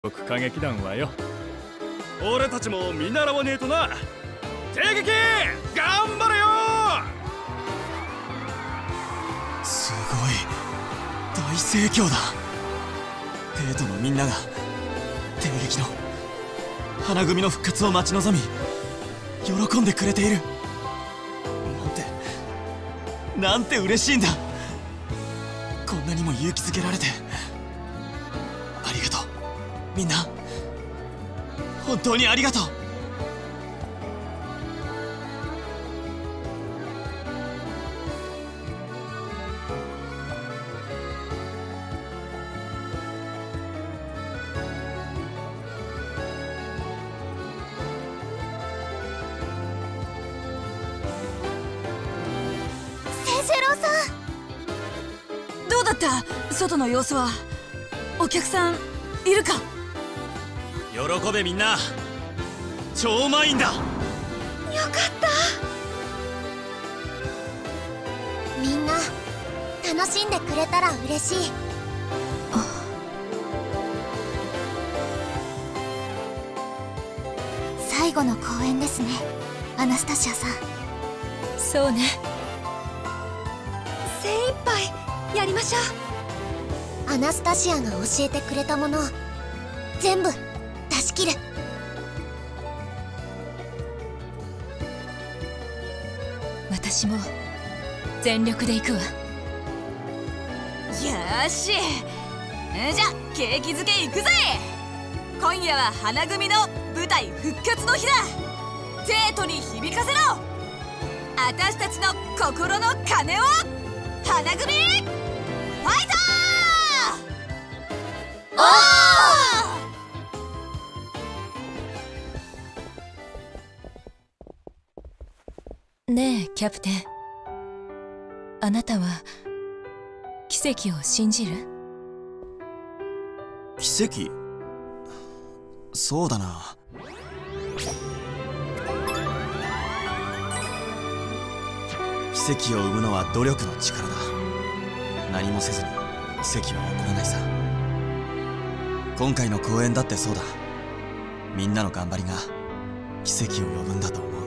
歌劇団はよ、俺たちも見習わねえとな。帝劇頑張れよ。 すごい大盛況だ。帝都のみんなが帝劇の花組の復活を待ち望み喜んでくれている。なんて嬉しいんだ。こんなにも勇気づけられてありがとう。みんな本当にありがとう。 どうだった？外の様子は。お客さんいるか？ 喜べみんな、超満員だ。よかった。みんな楽しんでくれたら嬉しい。最後の公演ですね、アナスタシアさん。 そうね、 精一杯やりましょう。アナスタシアが教えてくれたもの全部出し切る。 私も全力で行くわ。よーし、じゃ景気づけ行くぜ。今夜は花組の舞台復活の日だ。帝都に響かせろ、私たちの心の鐘を。花組ファイトー！ねえキャプテン、あなたは奇跡を信じる？ 奇跡？そうだな。奇跡を生むのは努力の力だ。何もせずに奇跡は起こらないさ。今回の公演だってそうだ。みんなの頑張りが奇跡を呼ぶんだと思う。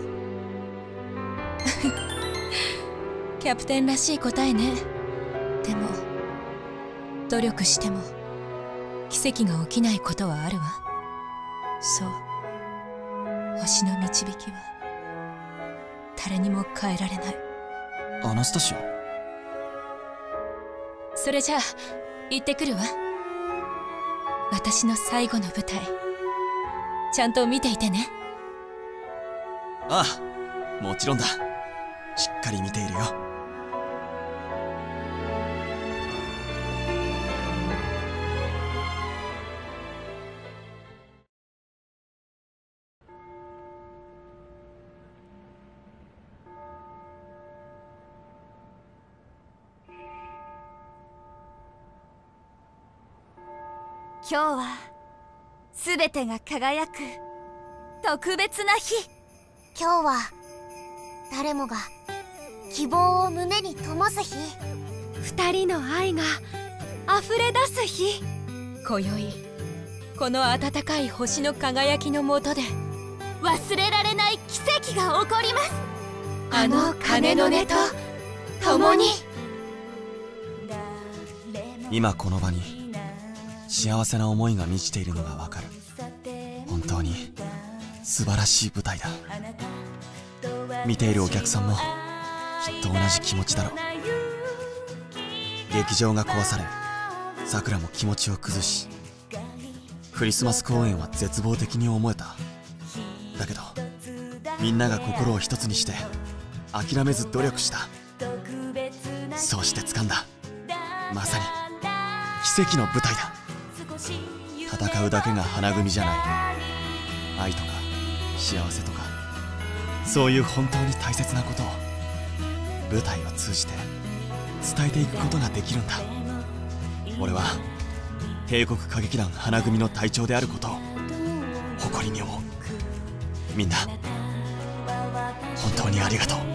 キャプテンらしい答えね。でも努力しても奇跡が起きないことはあるわ。そう、星の導きは誰にも変えられない。 アナスタシア？ それじゃあ行ってくるわ。私の最後の舞台ちゃんと見ていてね。 ああ、もちろんだ。しっかり見ているよ。 今日はすべてが輝く特別な日。今日は誰もが希望を胸に灯す日。二人の愛が溢れ出す日。 今宵この温かい星の輝きの下で忘れられない奇跡が起こります。 あの鐘の音と共に。 今この場に幸せな思いが満ちているのがわかる。本当に素晴らしい舞台だ。見ているお客さんもきっと同じ気持ちだろう。劇場が壊され、さくらも気持ちを崩し、クリスマス公演は絶望的に思えた。だけどみんなが心を一つにして諦めず努力した。そうして掴んだまさに奇跡の舞台だ。戦うだけが花組じゃない。愛とか幸せとか、そういう本当に大切なことを舞台を通じて伝えていくことができるんだ。俺は帝国歌劇団花組の隊長であることを誇りに思う。みんな本当にありがとう。